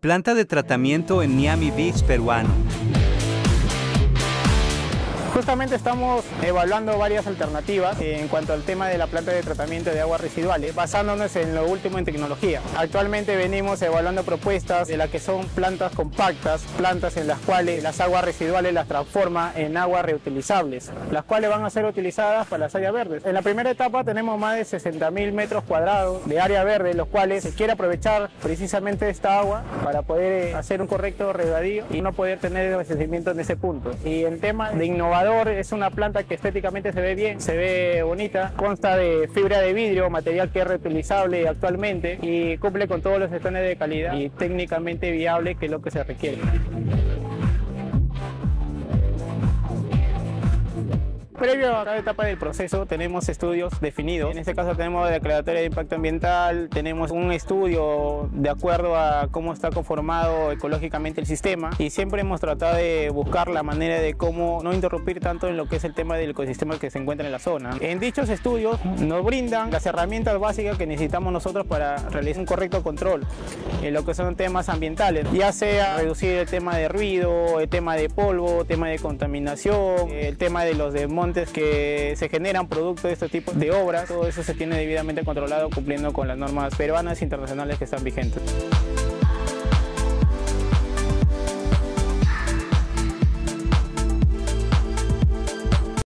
Planta de tratamiento en Miami Beach, peruano. Justamente estamos evaluando varias alternativas en cuanto al tema de la planta de tratamiento de aguas residuales, basándonos en lo último en tecnología. Actualmente venimos evaluando propuestas de las que son plantas compactas, plantas en las cuales las aguas residuales las transforma en aguas reutilizables, las cuales van a ser utilizadas para las áreas verdes. En la primera etapa tenemos más de 60.000 metros cuadrados de área verde, los cuales se quiere aprovechar precisamente esta agua para poder hacer un correcto regadío y no poder tener abastecimiento en ese punto. Y en tema de innovador, es una planta que estéticamente se ve bien, se ve bonita, consta de fibra de vidrio, material que es reutilizable actualmente y cumple con todos los estándares de calidad y técnicamente viable, que es lo que se requiere. Previo a cada etapa del proceso tenemos estudios definidos. En este caso tenemos la declaratoria de impacto ambiental, tenemos un estudio de acuerdo a cómo está conformado ecológicamente el sistema y siempre hemos tratado de buscar la manera de cómo no interrumpir tanto en lo que es el tema del ecosistema que se encuentra en la zona. En dichos estudios nos brindan las herramientas básicas que necesitamos nosotros para realizar un correcto control en lo que son temas ambientales, ya sea reducir el tema de ruido, el tema de polvo, el tema de contaminación, el tema de los desmontes que se generan producto de este tipo de obras. Todo eso se tiene debidamente controlado cumpliendo con las normas peruanas e internacionales que están vigentes.